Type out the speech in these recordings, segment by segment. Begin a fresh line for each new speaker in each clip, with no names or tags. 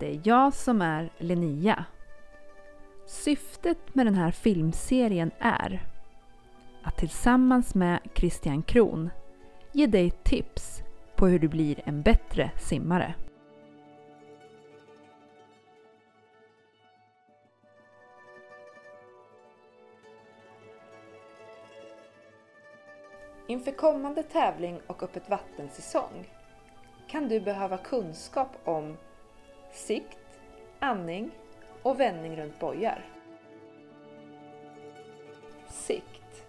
det är jag som är Linnea. Syftet med den här filmserien är att tillsammans med Christian Kron ge dig tips på hur du blir en bättre simmare. Inför kommande tävling och öppet vattensäsong kan du behöva kunskap om sikt, andning och vändning runt bojar. Sikt.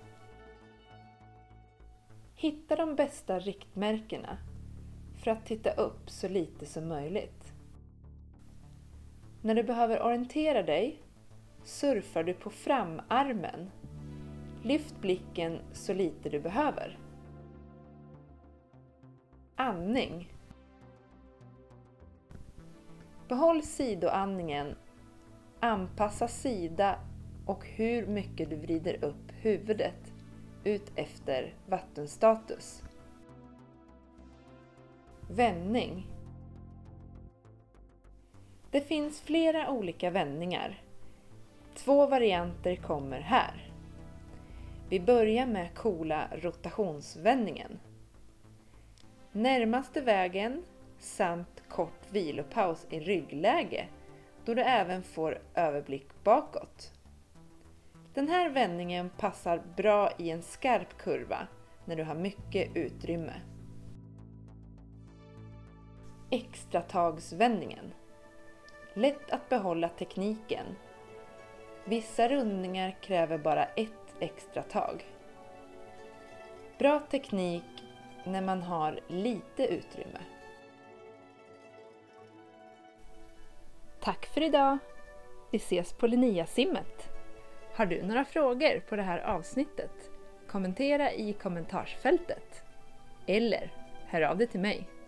Hitta de bästa riktmärkena för att titta upp så lite som möjligt. När du behöver orientera dig surfar du på framarmen. Lyft blicken så lite du behöver. Andning. Behåll sidoandningen. Anpassa sida och hur mycket du vrider upp huvudet ut efter vattenstatus. Vändning. Det finns flera olika vändningar. 2 varianter kommer här. Vi börjar med coola rotationsvändningen. Närmaste vägen samt kort vilopaus i ryggläge då du även får överblick bakåt. Den här vändningen passar bra i en skarp kurva när du har mycket utrymme. Extratagsvändningen. Lätt att behålla tekniken. Vissa rundningar kräver bara ett extra tag. Bra teknik när man har lite utrymme. Tack för idag! Vi ses på Linnea-simmet! Har du några frågor på det här avsnittet? Kommentera i kommentarsfältet. Eller hör av dig till mig.